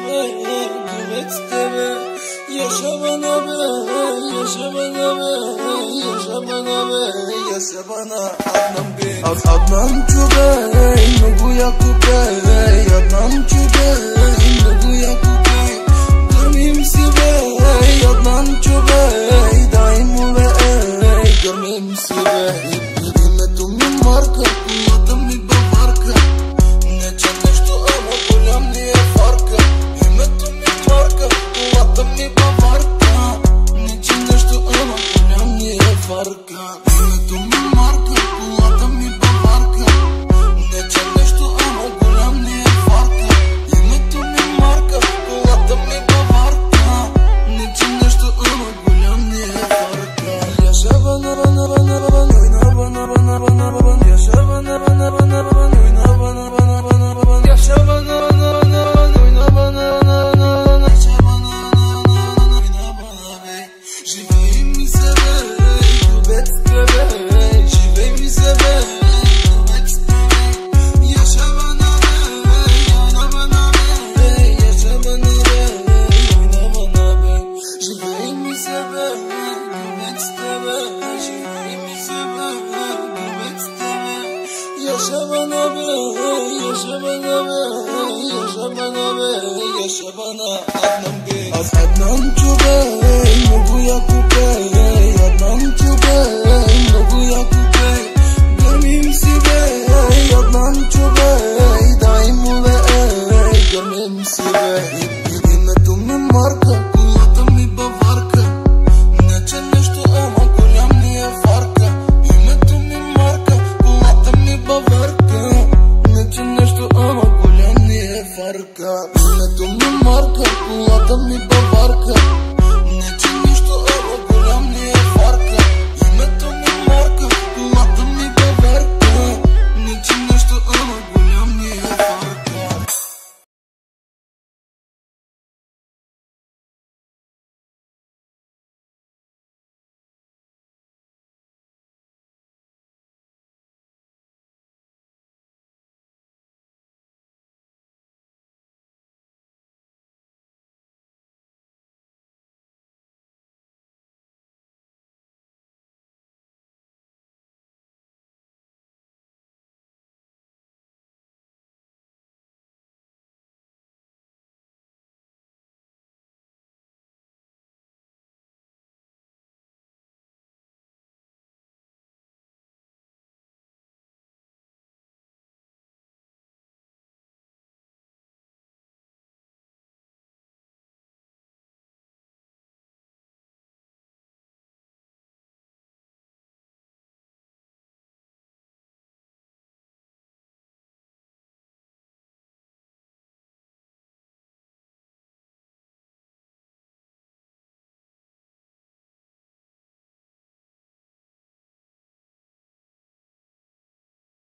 тебе, губец тебе. Yaşabana be, yaşabana be, yaşabana be, yaşabana Adnan Bey. Adnan Çubey, Nugu Yakubey, Adnan Çubey, Nugu Yakubey. Görmeyim sibey, Adnan Çubey, daim ve ey, görmeyim sibey. Нету ми марка, колата ми баварка. Не че нещо, ама голям ли е фарка. Името ми марка, колата ми баварка. Не че нещо, ама голям ли е фарка. Името ми марка, колата ми баварка. Не че нещо, ама голям ли е фарка. Името ми марка, колата ми баварка. Не че нещо, ама голям ли е фарка. Yaşabana bana bana bana, oyna bana bana bana bana. Yaşabana bana bana bana, oyna bana bana bana bana. Yaşabana bana bana bana, oyna bana bana bana. Yaşabana bana oyna bana be. Живей ми себе, губец тебе. Живей ми себе, губец тебе. Yaşabana be, oyna bana be. Yaşabana be, oyna bana be. Живей ми себе, губец тебе. Живей ми себе, губец тебе. Yaşabana be, yaşabana be, yaşabana be, yaşabana Adnan Bey. Adnan Çubey, Nugu Yakubey, Adnan Çubey, Nugu Yakubey. Görmeyim sibey, Adnan Çubey, daim ve ey, görmeyim sibey. Името ми марка, колата ми баварка. Не че нещо, ама голям ли е фарка. Името ми марка, колата ми баварка. Не че нещо, ама голям ли е фарка. Името ми марка, колата ми баварка.